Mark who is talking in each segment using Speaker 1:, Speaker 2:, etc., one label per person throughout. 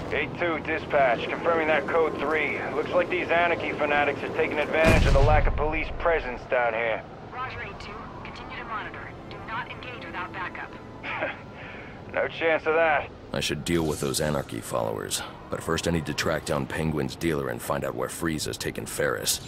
Speaker 1: A2, dispatch, confirming that code 3. Looks like these anarchy fanatics are taking advantage of the lack of police presence down here.
Speaker 2: Roger, A2. Continue to monitor. Do not engage without backup.
Speaker 1: No chance of that.
Speaker 3: I should deal with those anarchy followers. But first I need to track down Penguin's dealer and find out where Freeze has taken Ferris.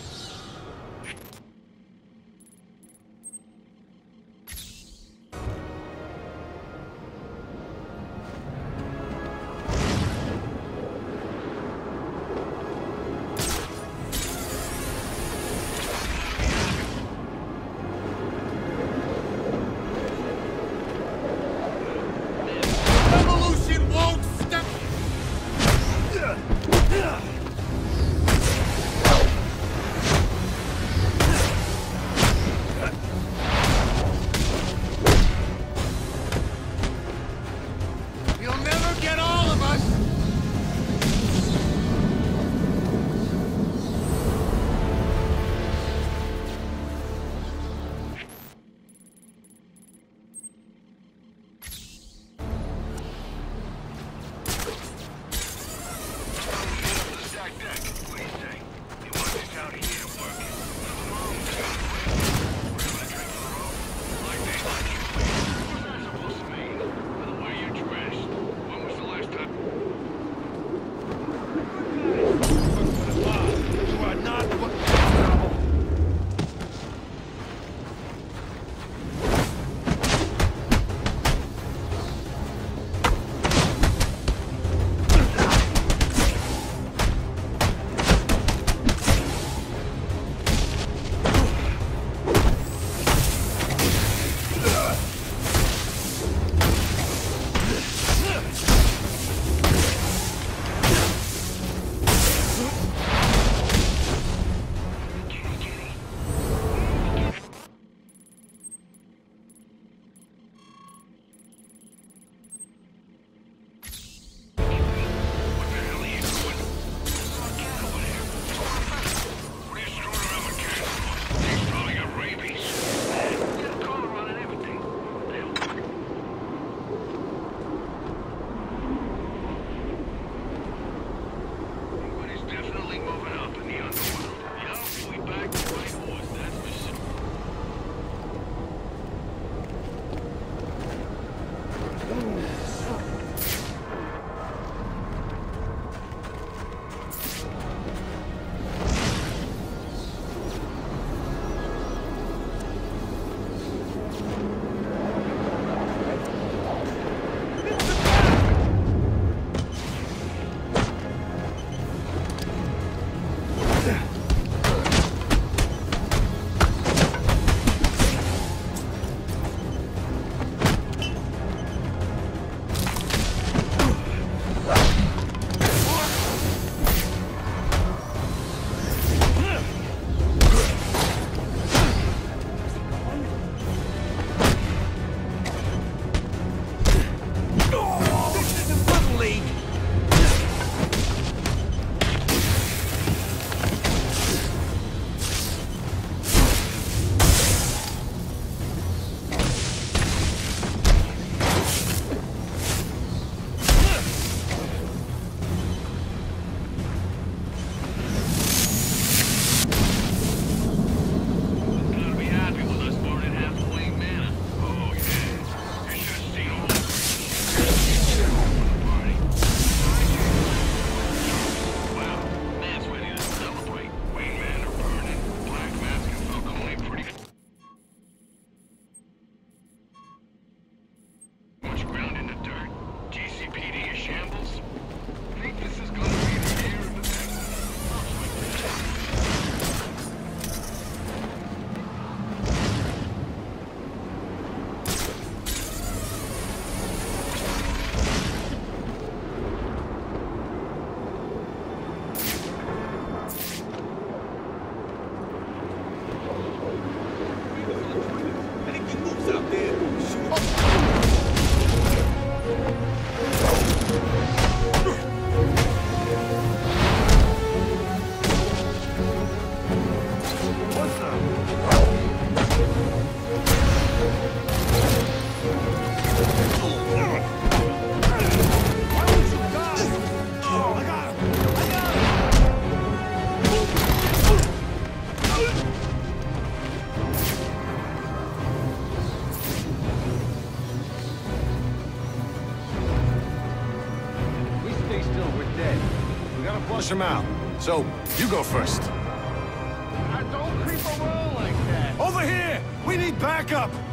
Speaker 4: flush them out. So, you go first.
Speaker 5: Don't creep around like that.
Speaker 4: Over here! We need backup!
Speaker 2: 4-6,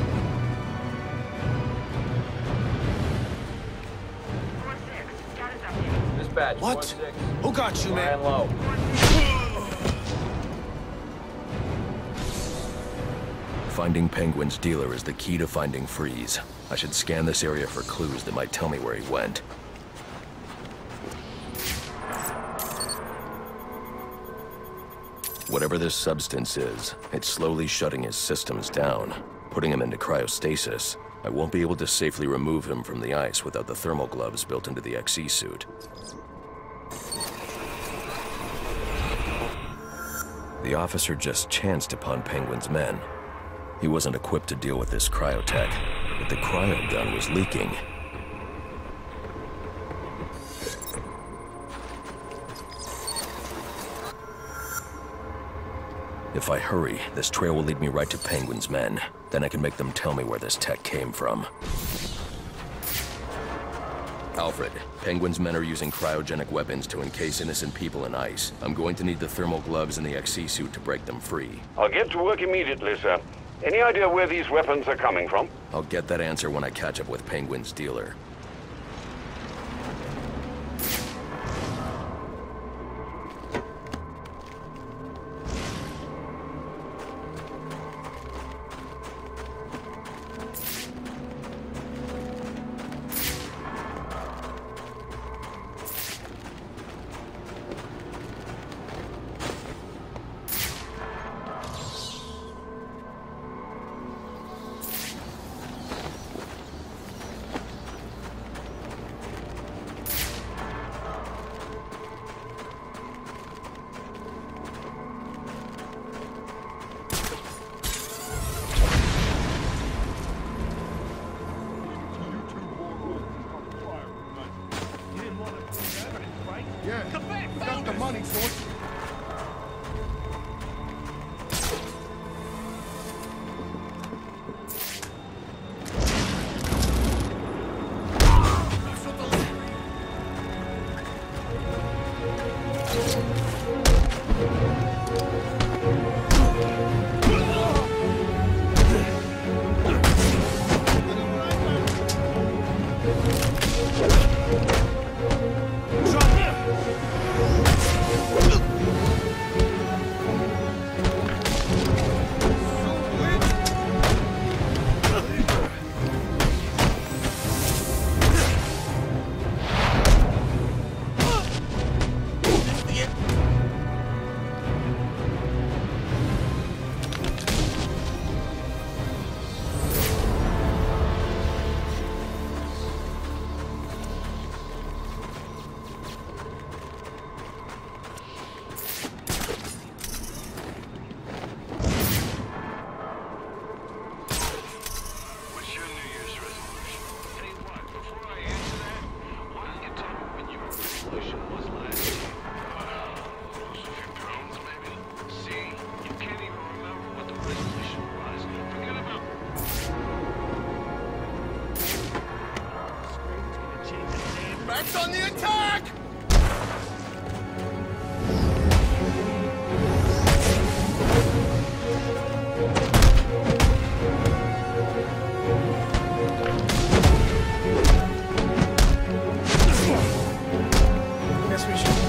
Speaker 2: status update.
Speaker 6: Dispatch.
Speaker 4: What?
Speaker 6: 4-6.
Speaker 4: Who got you, man?
Speaker 6: Flying low.
Speaker 3: Finding Penguin's dealer is the key to finding Freeze. I should scan this area for clues that might tell me where he went. Whatever this substance is, it's slowly shutting his systems down, putting him into cryostasis. I won't be able to safely remove him from the ice without the thermal gloves built into the XE suit. The officer just chanced upon Penguin's men. He wasn't equipped to deal with this cryotech, but the cryo gun was leaking. If I hurry, this trail will lead me right to Penguin's men. Then I can make them tell me where this tech came from. Alfred, Penguin's men are using cryogenic weapons to encase innocent people in ice. I'm going to need the thermal gloves and the XE suit to break them free.
Speaker 7: I'll get to work immediately, sir. Any idea where these weapons are coming from?
Speaker 3: I'll get that answer when I catch up with Penguin's dealer.
Speaker 5: Yeah, we got the money, so Max on the attack! Guess we should.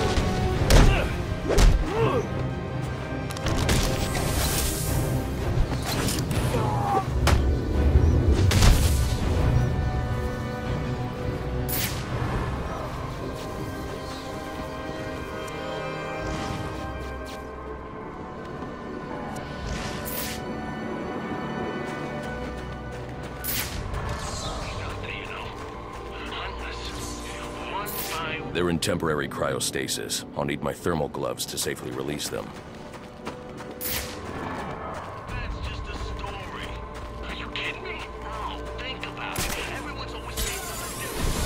Speaker 3: They're in temporary cryostasis. I'll need my thermal gloves to safely release them.
Speaker 8: That's just a story. Are you kidding me? No, think about it. Everyone's always saying something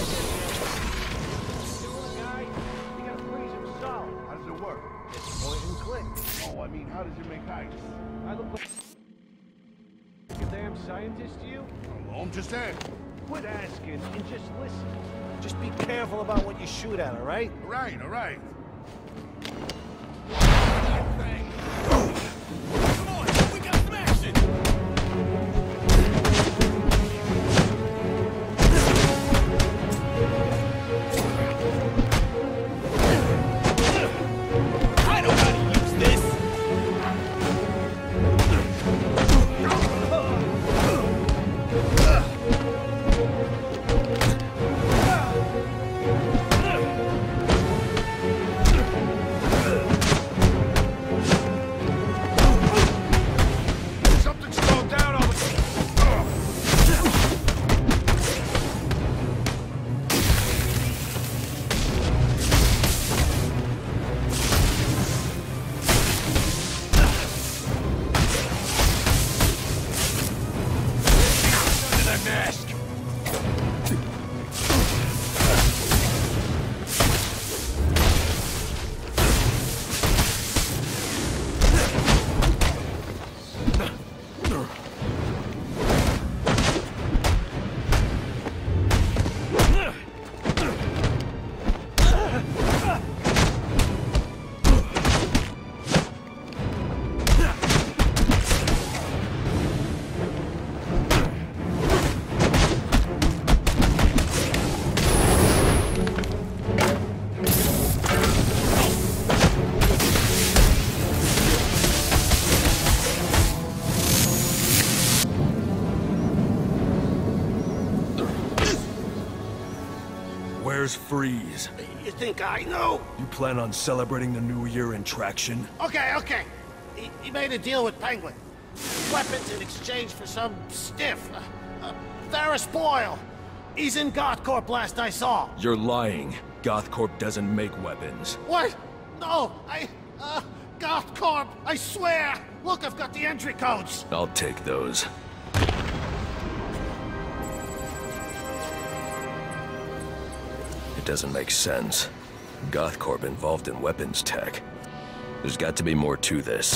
Speaker 5: Guy, you gotta freeze him solid. How does it work? It's point and click. Oh, I mean, how does it make ice? I look like a damn scientist to you? I'm just asking. Quit asking and just listen. Just be careful about what you shoot at, all right? All right, all right.
Speaker 6: Where's Freeze?
Speaker 5: You think I know?
Speaker 6: You plan on celebrating the New Year in Traction?
Speaker 5: Okay. He made a deal with Penguin. Weapons in exchange for some stiff. Ferris Boyle. He's in GothCorp last I saw.
Speaker 6: You're lying. GothCorp doesn't make weapons.
Speaker 5: What? No, GothCorp, I swear! Look, I've got the entry codes.
Speaker 3: I'll take those. It doesn't make sense. GothCorp involved in weapons tech. There's got to be more to this.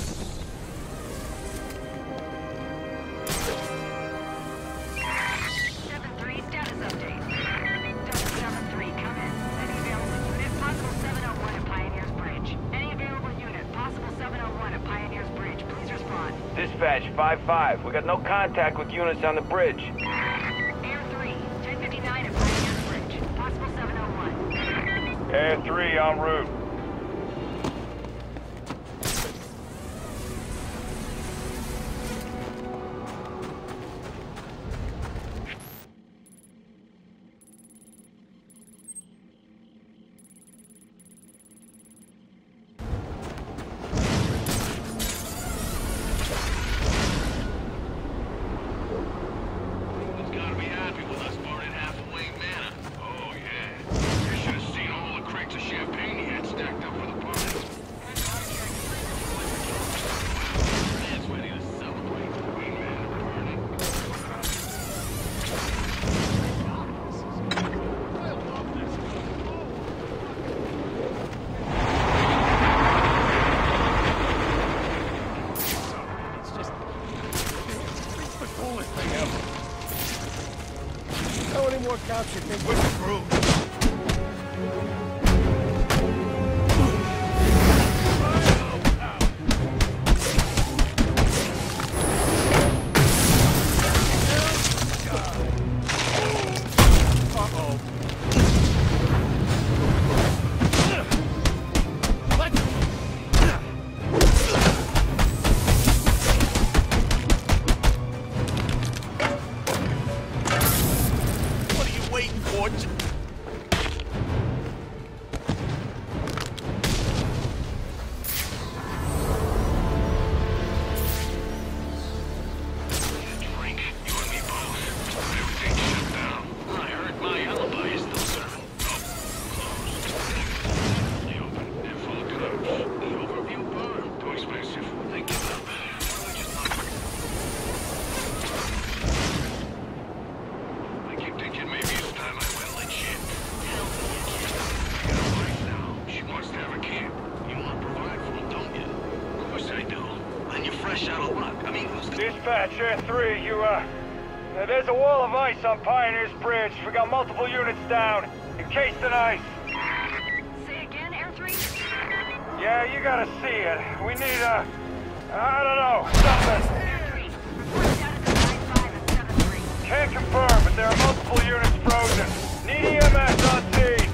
Speaker 1: Dispatch 5-5. We got no contact with units on the bridge.
Speaker 2: Air 3, 1059 at Pioneers Bridge. Possible 701.
Speaker 1: Air 3 en route.
Speaker 5: How many more cops you think we're through?
Speaker 1: Dispatch, Air 3, there's a wall of ice on Pioneers Bridge. We got multiple units down. Encased in ice.
Speaker 2: Say again, Air 3?
Speaker 1: Yeah, you gotta see it. We need I don't know, something. Can't confirm, but there are multiple units frozen. Need EMS on scene.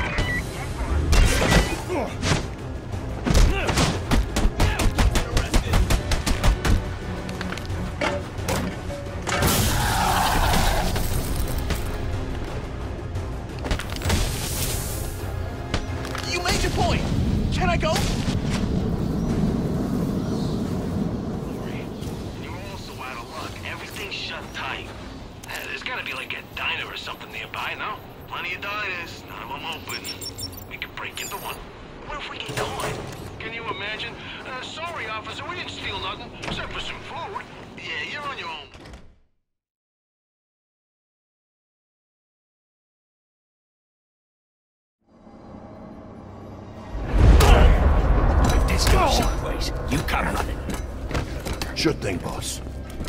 Speaker 8: You made your point. Can I go? You're also out of luck. Everything's shut tight. There's gotta be like a diner or something nearby, no? Plenty of diners. None of them open. We could break into one. What if we get caught? Can you imagine? Sorry, officer, we didn't steal nothing, except for some food. Yeah, you're on your own.
Speaker 9: Let's go someplace. You come running.
Speaker 5: Sure thing, boss.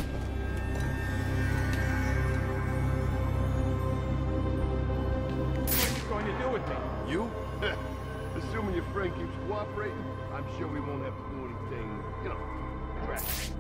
Speaker 5: What are you going to do with me? You? Assuming your friend keeps cooperating, I'm sure we won't have to do anything, you know, drastic.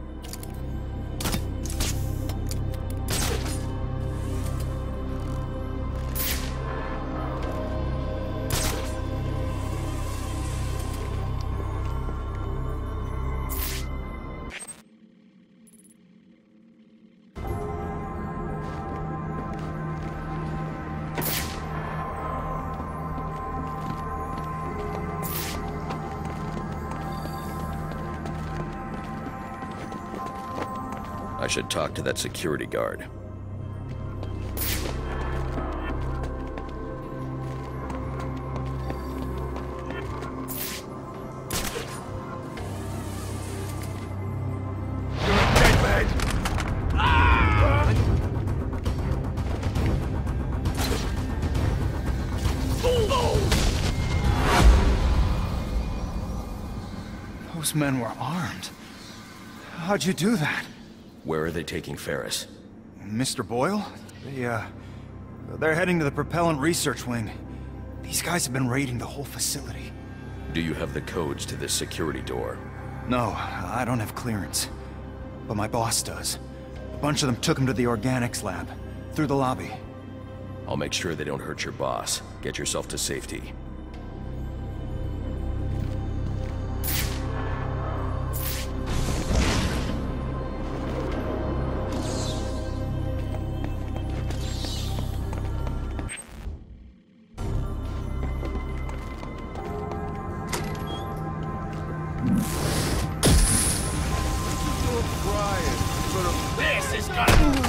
Speaker 3: I should talk to that security guard.
Speaker 10: Those men were armed. How'd you do that?
Speaker 3: Where are they taking Ferris?
Speaker 10: Mr. Boyle? They're heading to the propellant research wing. These guys have been raiding the whole facility.
Speaker 3: Do you have the codes to this security door?
Speaker 10: No, I don't have clearance. But my boss does. A bunch of them took him to the organics lab, through the lobby.
Speaker 3: I'll make sure they don't hurt your boss. Get yourself to safety.
Speaker 9: This is gonna...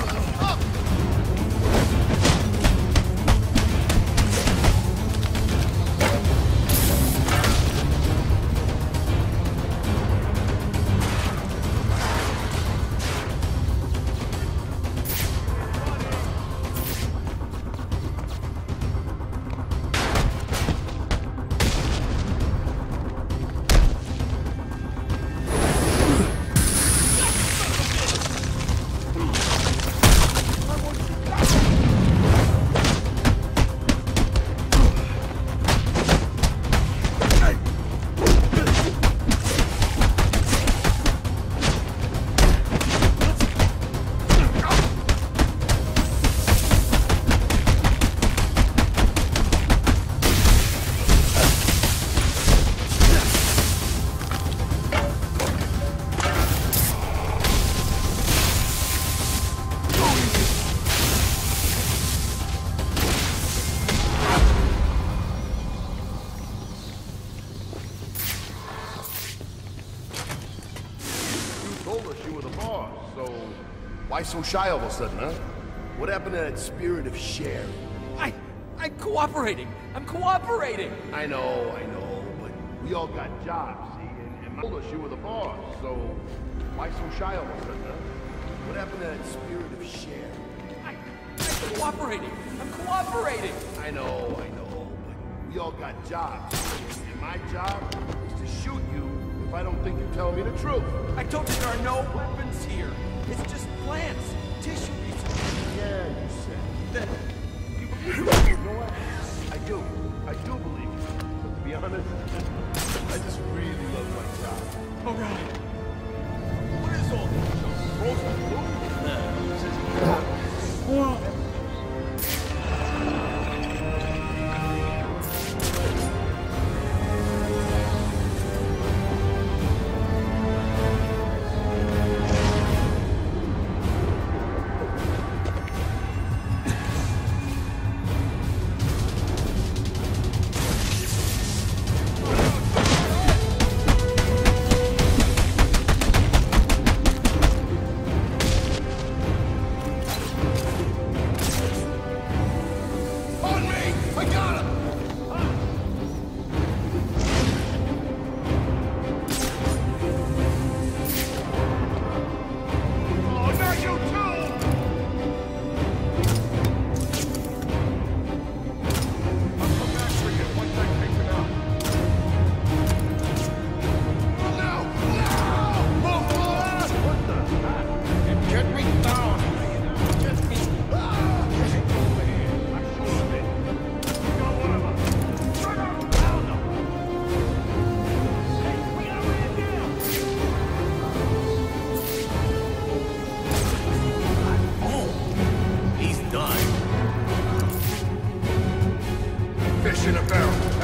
Speaker 5: Why so shy all of a sudden, huh? What happened to that spirit of sharing?
Speaker 9: I'm cooperating. I'm cooperating.
Speaker 5: I know, but we all got jobs, see? And told us you were the boss, so why so shy all of a sudden, huh? What happened to that spirit of sharing?
Speaker 9: I'm cooperating. I'm cooperating.
Speaker 5: I know, but we all got jobs. And my job is to shoot you if I don't think you're telling me the truth.
Speaker 9: I told you there are no weapons here. It's just plants, tissue research.
Speaker 5: Yeah, you said. You know what? I do believe you. But to be honest, I just really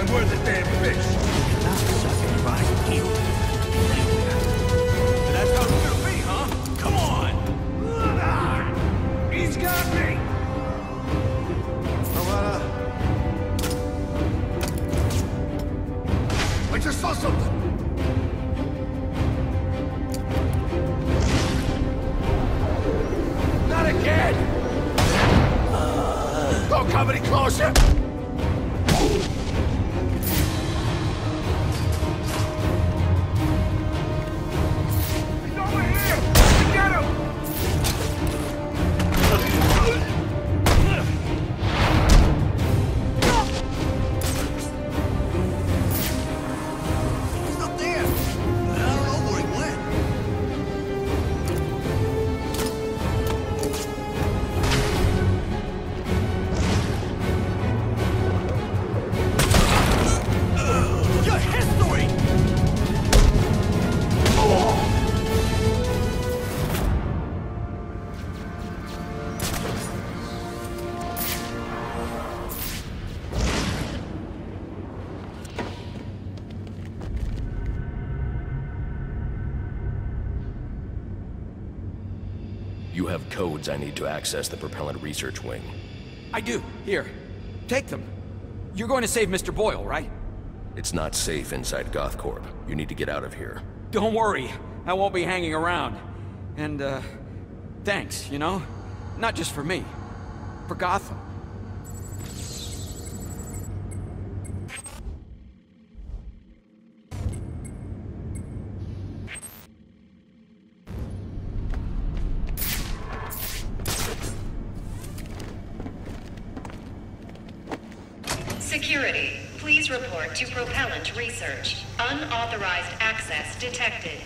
Speaker 4: And we're the damn fish.
Speaker 9: That's sucking right here.
Speaker 4: And that's how it's gonna be, huh? Come on! He's got me! I just saw something! Not again! Don't come any closer! He's over here! Get him!
Speaker 9: He's not there. I don't know where he went. Your history!
Speaker 3: You have codes I need to access the Propellant Research Wing.
Speaker 11: I do. Here. Take them. You're going to save Mr. Boyle, right?
Speaker 3: It's not safe inside GothCorp. You need to get out of here.
Speaker 11: Don't worry. I won't be hanging around. And, thanks, you know? Not just for me. For Gotham.
Speaker 12: Security, please report to Propellant Research. Unauthorized access detected.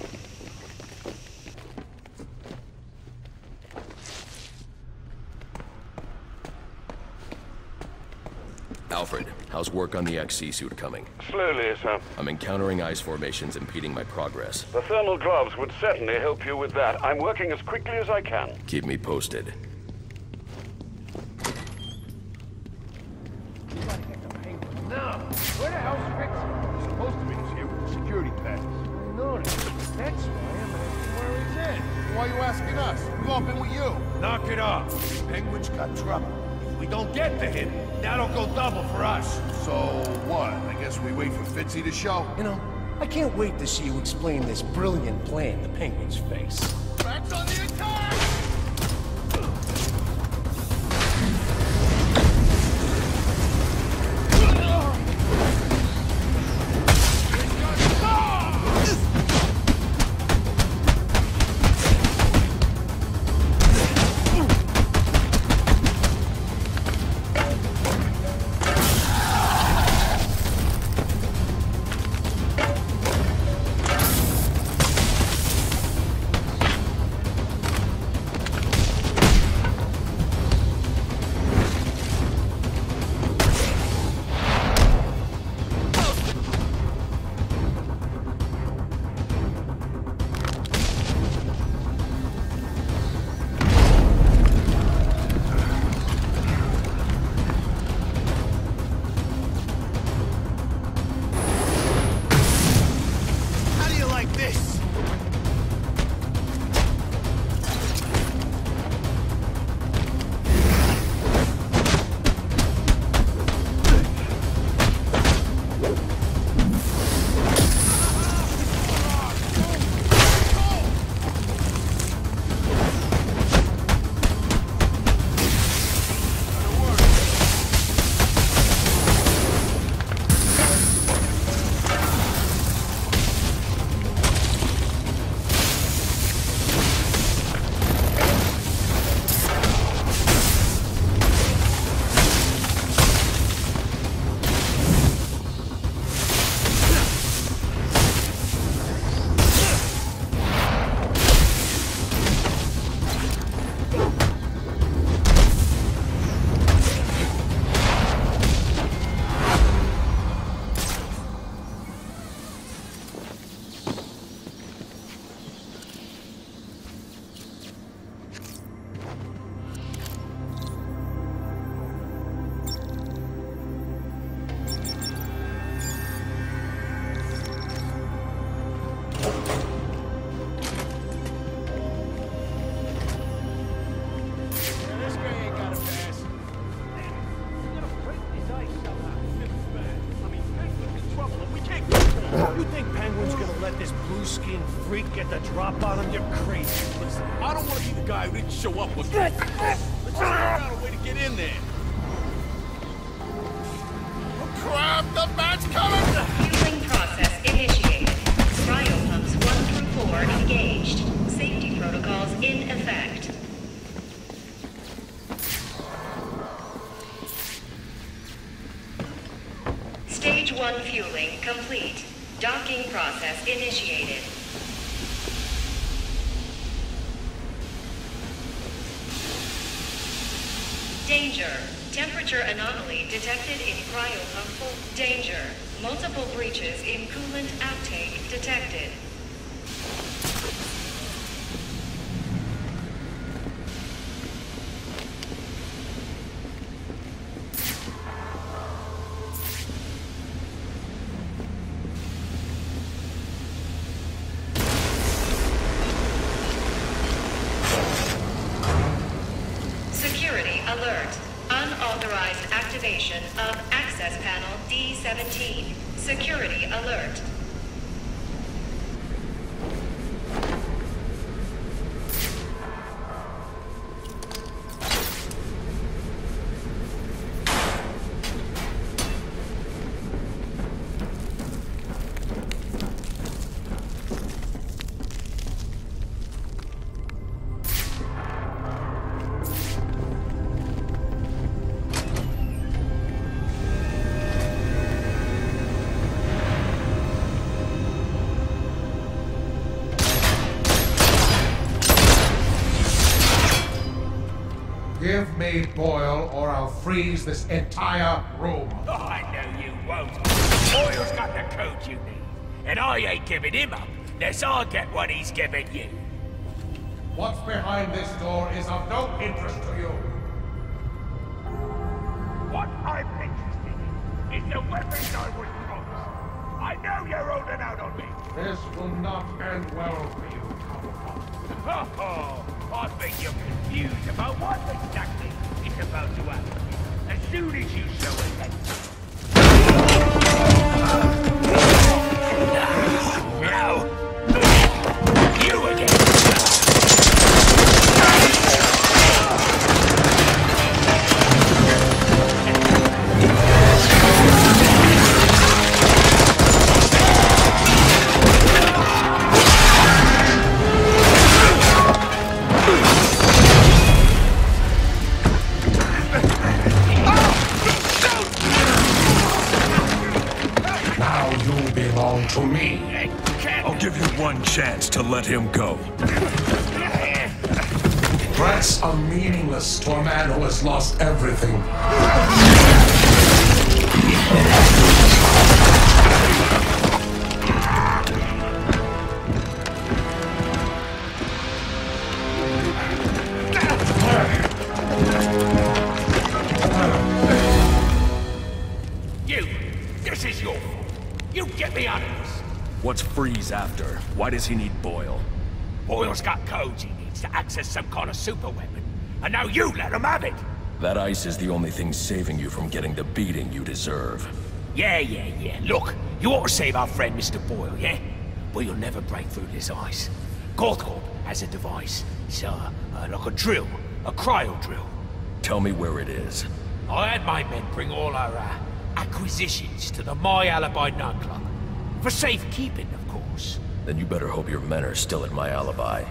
Speaker 3: Alfred, how's work on the XC suit coming?
Speaker 7: Slowly, sir.
Speaker 3: I'm encountering ice formations impeding my progress.
Speaker 7: The thermal gloves would certainly help you with that. I'm working as quickly as I can.
Speaker 3: Keep me posted.
Speaker 5: No! Where the hell's Fitz? He's supposed to be here with the security pass. No, that's why I'm asking where he's at. Why are you asking us? We've all been with you.
Speaker 4: Knock it off. Penguin's got trouble. If we don't get to him, that'll go double for us.
Speaker 5: So what? I guess we wait for Fitzy to show.
Speaker 9: You know, I can't wait to see you explain this brilliant plan to Penguin's face.
Speaker 5: Bats on the attack!
Speaker 4: blue-skinned freak get the drop on him? You're crazy. Listen, I don't want to be the guy who didn't show up with you. Let's just figure out a way to get in there. Oh, crap! The mat's coming!
Speaker 12: Fueling process initiated. Cryo pumps 1 through 4 engaged. Safety protocols in effect. Stage 1 fueling complete. Docking process initiated. Danger. Temperature anomaly detected in cryopump 4. Danger. Multiple breaches in coolant outtake detected. Security alert. Unauthorized activation of access panel D17. Security alert.
Speaker 13: Give me Boyle, or I'll freeze this entire room.
Speaker 4: Oh, I know you won't. Boyle's got the code you need. And I ain't giving him up, unless I get what he's giving you.
Speaker 13: What's behind this door is of no interest to you.
Speaker 4: What I'm interested in is the weapons I was promised. I know you're holding out on me.
Speaker 13: This will not end well for you, Cobblepot.
Speaker 4: Oh, I think you're confused about what exactly is about to happen. As soon as you show it, then... Now! You again!
Speaker 13: To me.
Speaker 6: I'll give you one chance to let him go.
Speaker 13: Threats are meaningless to a man who has lost everything.
Speaker 4: This is your fault. You get me out of this.
Speaker 6: What's Freeze after? Why does he need Boyle?
Speaker 4: Boyle's got codes he needs to access some kind of super weapon. And now you let him have it.
Speaker 3: That ice is the only thing saving you from getting the beating you deserve.
Speaker 4: Yeah. Look, you ought to save our friend Mr. Boyle, yeah? But you'll never break through this ice. Gothcorp has a device. It's like a drill. A cryo drill.
Speaker 3: Tell me where it is.
Speaker 4: I had my men bring all our acquisitions to the My Alibi nightclub. For safekeeping, of course.
Speaker 3: Then you better hope your men are still at My Alibi.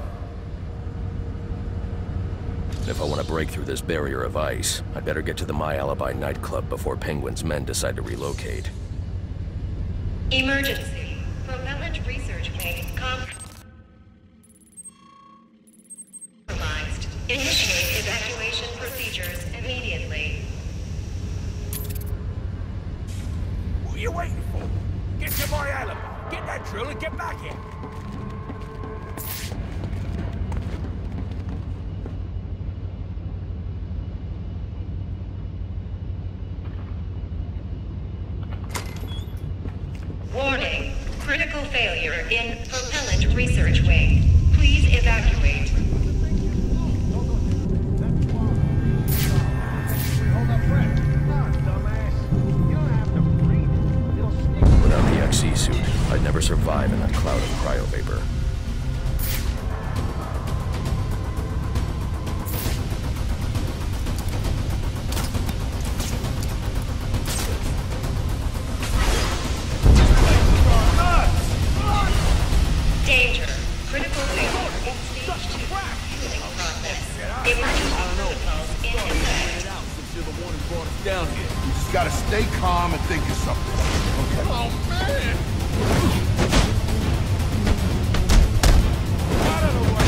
Speaker 3: If I want to break through this barrier of ice, I'd better get to the My Alibi nightclub before Penguin's men decide to relocate.
Speaker 12: Emergency. Propellant research wing compromised. Initiate evacuation procedures immediately.
Speaker 4: What are you waiting for? Get to My Alibi. Get that drill and get back here.
Speaker 12: Warning. Critical failure in propellant research wing. Please evacuate.
Speaker 3: Without the XE suit, I'd never survive in that cloud of cryovapor.
Speaker 12: Danger. Critical failure in stage 2. Healing process. Emergency protocols in effect.
Speaker 5: You're the one who brought us down here. You just gotta stay calm and think of something. Okay. Oh, man! Out of the way!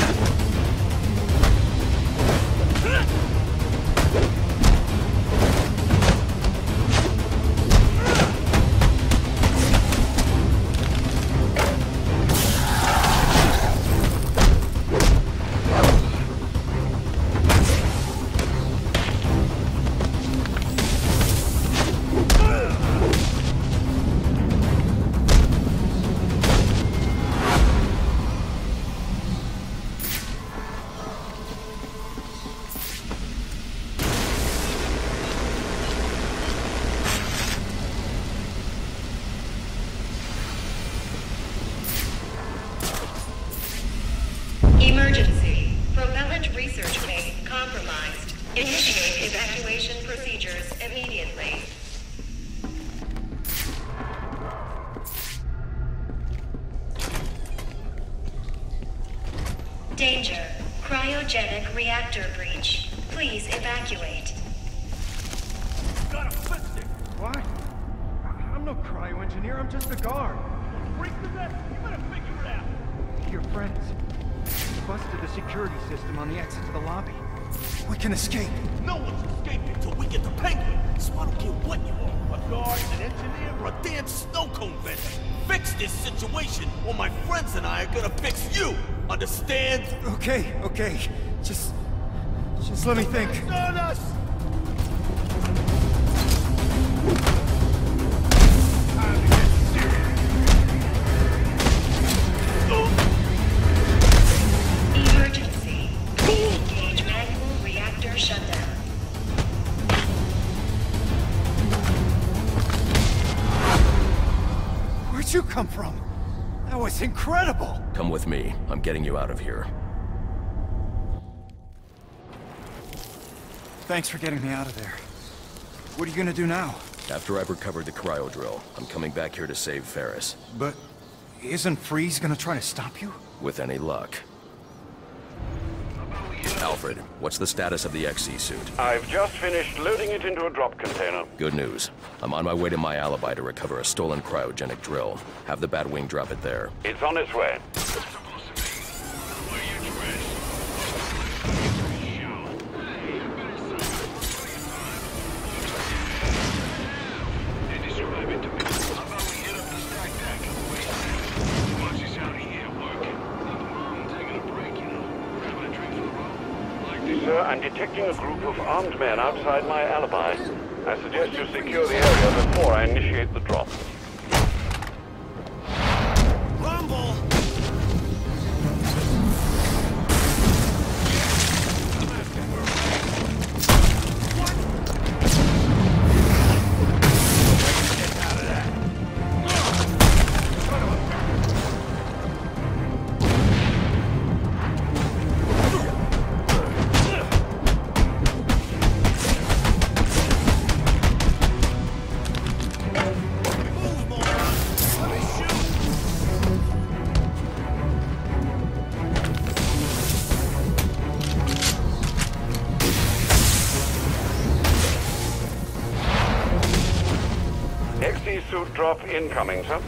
Speaker 12: Emergency. Propellant research wing compromised. Initiate evacuation procedures immediately. Danger. Cryogenic reactor breach. Please evacuate.
Speaker 10: Gotta fix it! What? I'm no cryo-engineer, I'm just a guard.
Speaker 5: Freak the best. You better figure it out.
Speaker 10: Your friends busted the security system on the exit to the lobby. We can escape.
Speaker 9: No one's escaping till we get the Penguin. So I don't care what you are. A guard, an engineer, or a damn snow cone vendor. Fix this situation, or my friends and I are gonna fix you. Understand?
Speaker 10: Okay. Just let me think.
Speaker 5: On us! Time to get serious.
Speaker 12: Emergency. Engage manual reactor shutdown.
Speaker 10: Where'd you come from? That was incredible!
Speaker 3: Come with me. I'm getting you out of here.
Speaker 10: Thanks for getting me out of there. What are you gonna do now?
Speaker 3: After I've recovered the cryo drill, I'm coming back here to save Ferris.
Speaker 10: But isn't Freeze gonna try to stop you?
Speaker 3: With any luck. Alfred, what's the status of the XC suit?
Speaker 7: I've just finished loading it into a drop container.
Speaker 3: Good news. I'm on my way to my alibi to recover a stolen cryogenic drill. Have the Batwing drop it there.
Speaker 7: It's on its way. Sir, I'm detecting a group of armed men outside my alibi. I suggest you secure the area before I initiate the drop.
Speaker 9: Rumble!
Speaker 7: XC suit drop incoming, sir.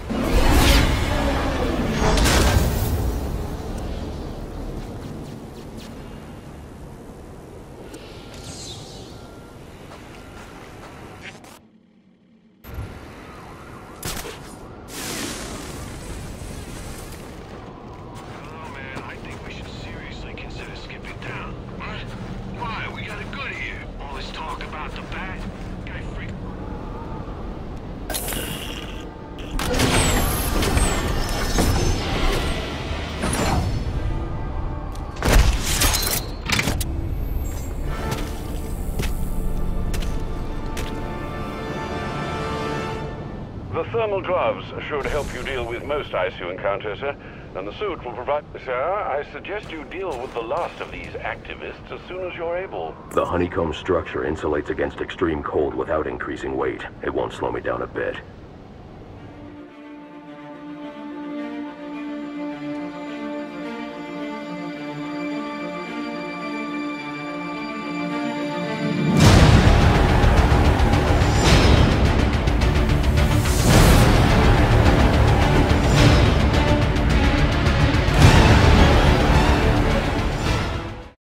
Speaker 7: The thermal gloves should help you deal with most ice you encounter, sir. And the suit will provide... Sir, I suggest you deal with the last of these activists as soon as you're able.
Speaker 3: The honeycomb structure insulates against extreme cold without increasing weight. It won't slow me down a bit.